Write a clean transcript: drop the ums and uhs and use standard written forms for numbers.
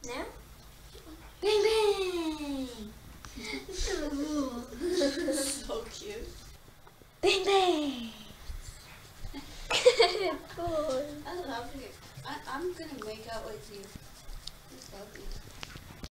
Now? Bang bang! So cute. Bang bang! Good boy. I love you. I'm gonna make out with you. I love you.